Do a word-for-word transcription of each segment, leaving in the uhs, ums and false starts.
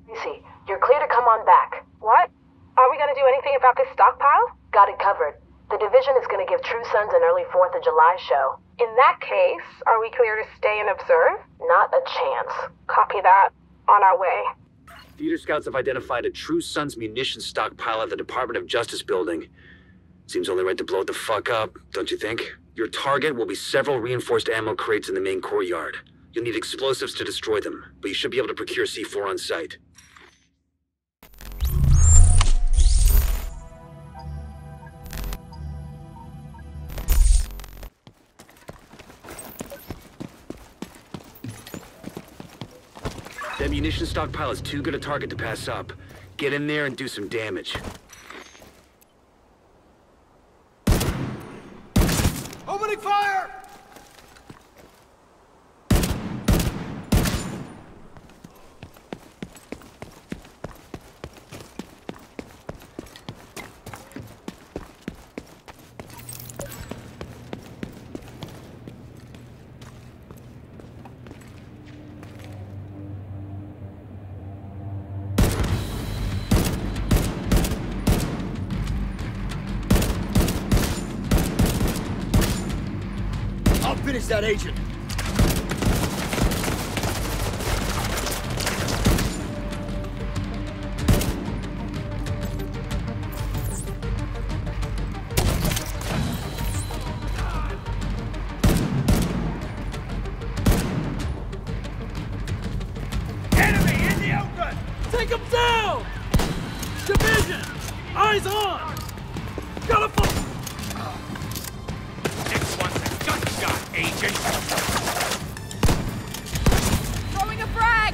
Lucy, you're clear to come on back. What? Are we gonna do anything about this stockpile? Got it covered. The division is gonna give True Sons an early fourth of July show. In that case, are we clear to stay and observe? Not a chance. Copy that. On our way. Theater scouts have identified a True Sons munitions stockpile at the Department of Justice building. Seems only right to blow it the fuck up, don't you think? Your target will be several reinforced ammo crates in the main courtyard. You'll need explosives to destroy them, but you should be able to procure C four on site. That munition stockpile is too good a target to pass up. Get in there and do some damage. Opening fire! Finish that agent. Enemy in the open! Take him down! Division! Eyes on! Got a full... Agent. Throwing a frag!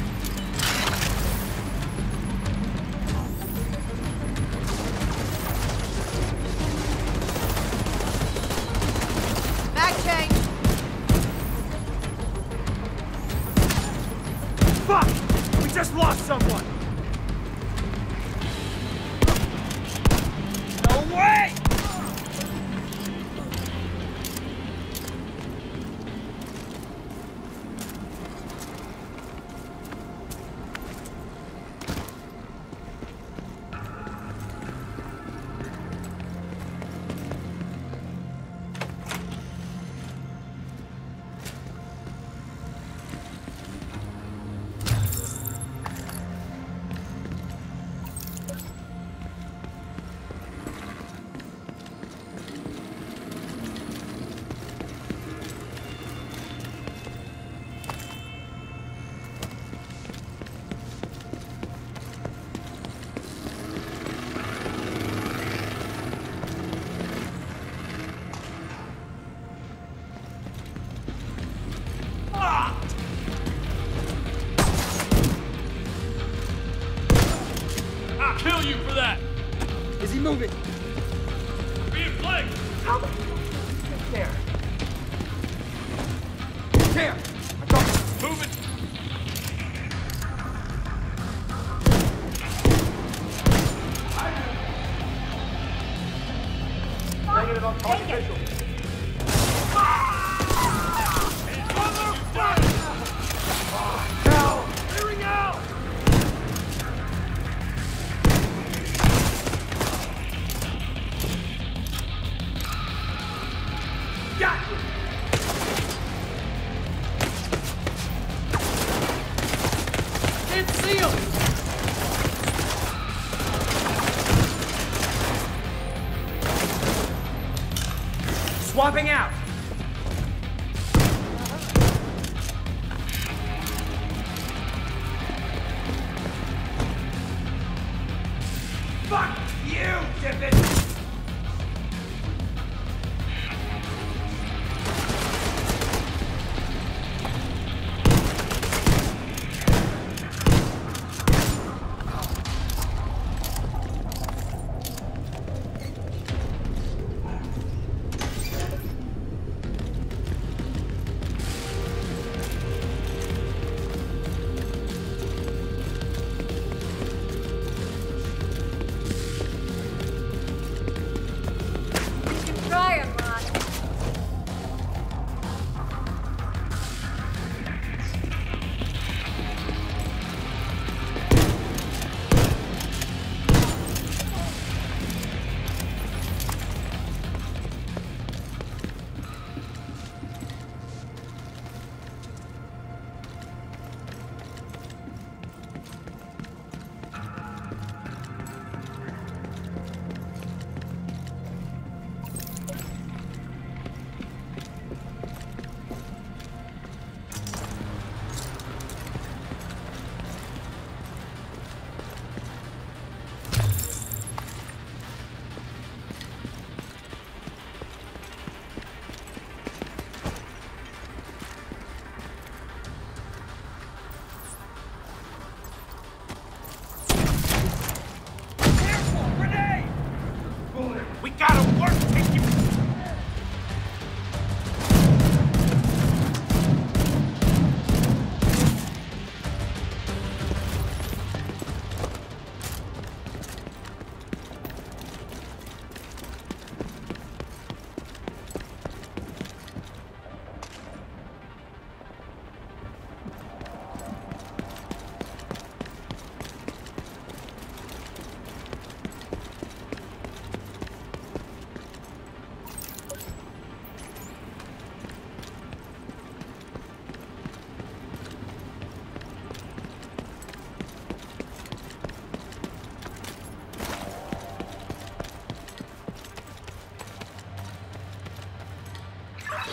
Mag change! Fuck! We just lost someone! No way! Kill you for that! Is he moving? Being flanked! How the fuck is there? There! I got Move it! Negative on top official. Motherfucker! Now! Clearing out! Got you! It's sealed! Swapping out! Fuck you, Division!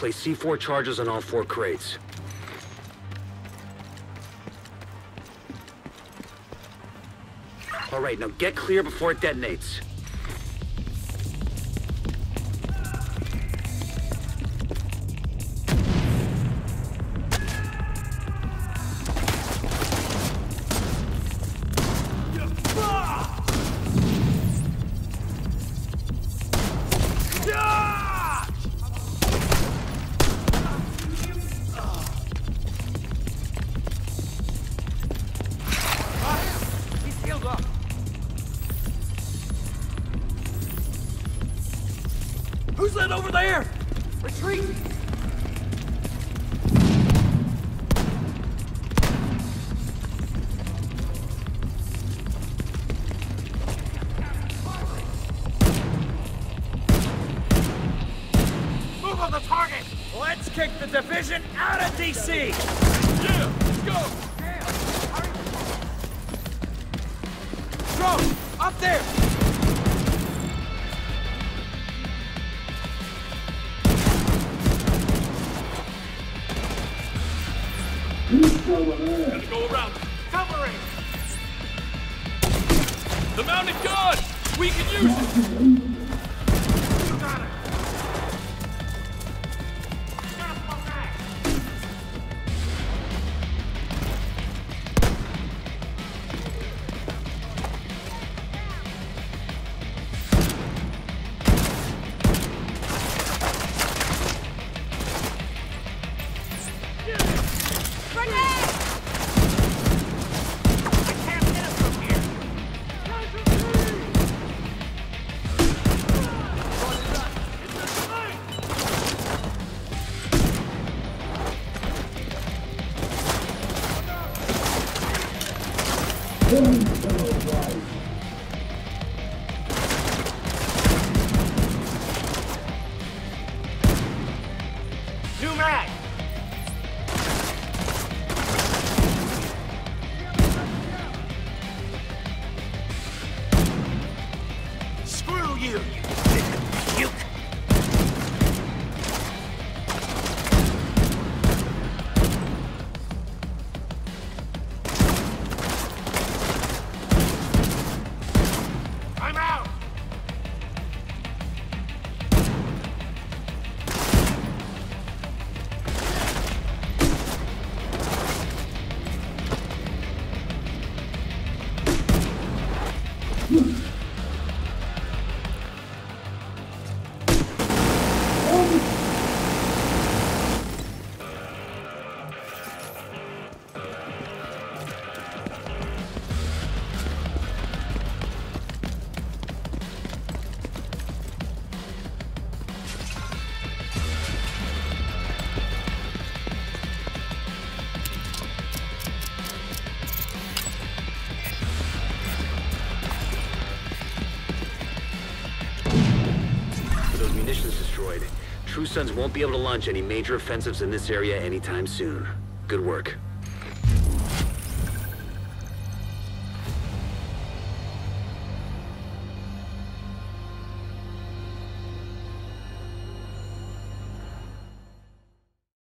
Place C four charges on all four crates. All right, now get clear before it detonates. Who's that over there? Retreat! Move on the target! Let's kick the division out of D C! Yeah, let's go! Drone! Up there! Gotta go around. Covering! The mounted gun! We can use it! You got it! New mag! Screw you, you puke! I'm out! Munitions destroyed. True Sons won't be able to launch any major offensives in this area anytime soon. Good work.